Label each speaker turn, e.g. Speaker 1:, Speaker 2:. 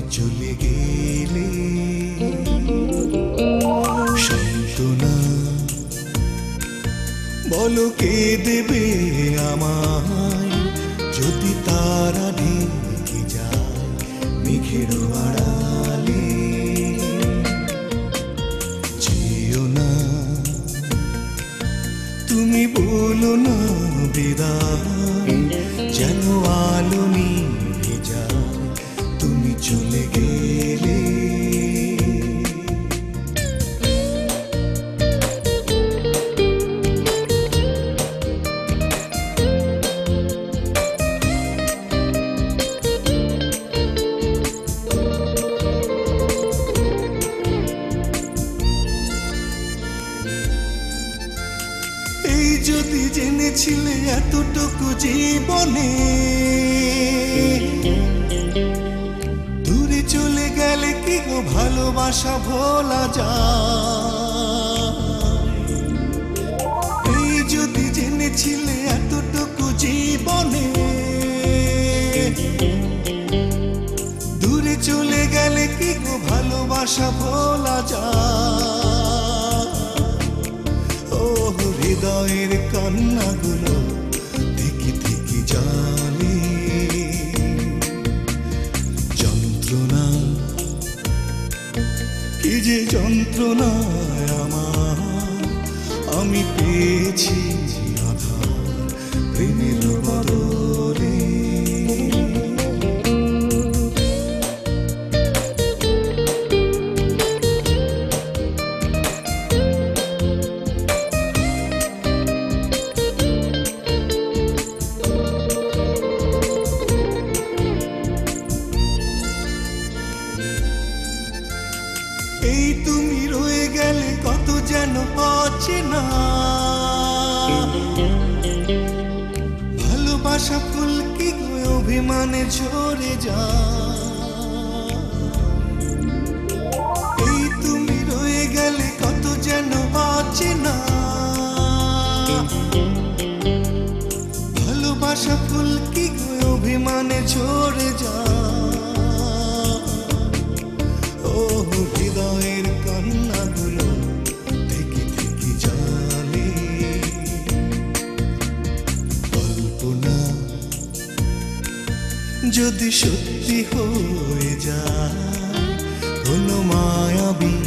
Speaker 1: চলে গেলে সান্ত্বনা বলো কে দেবে আমায় যদি তারা ঢেকে যায় মেঘের আড়ালে যেও না তুমি বলো না বিদায় যেন আলো নিভে যায় তুমি চলে গেলে এই যদি জেনেছিলে এতটুকু জীবনে দূরে চলে গেলে কি গো ভালোবাসা ভোলা যায় এই যদি জেনেছিলে এতটুকু জীবনে দূরে চলে গেলে কি গো ভালোবাসা ভোলা যায় ও হৃদয়ের কান্নাগুলো থেকে থেকে জানে যন্ত্রণা কি যে যন্ত্রণা আমার আমি পেয়েছি আধার প্রেমের বদলে এই তুমি রয়ে গেলে কত যেন অচেনা ভালোবাসা ফুল কি গো অভিমানে ঝরে যায় এই তুমি রয়ে গেলে কত যেন অচেনা ভালোবাসা ফুল কি গো অভিমানে ঝরে যায় ও হৃদয়ের কান্নাগুলো থেকে থেকে জানে কল্পনা যদি সত্যি হয়ে যায় কোনো মায়াবী